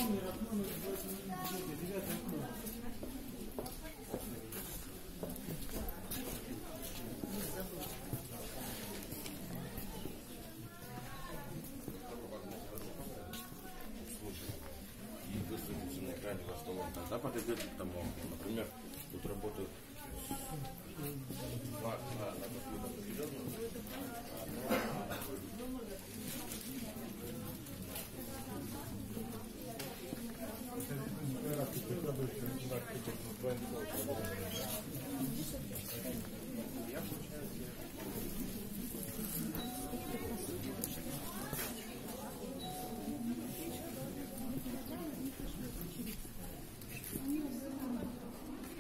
И высветится на экране во что он тогда подойдет к тому, например, тут работают на какую-то определенную, Это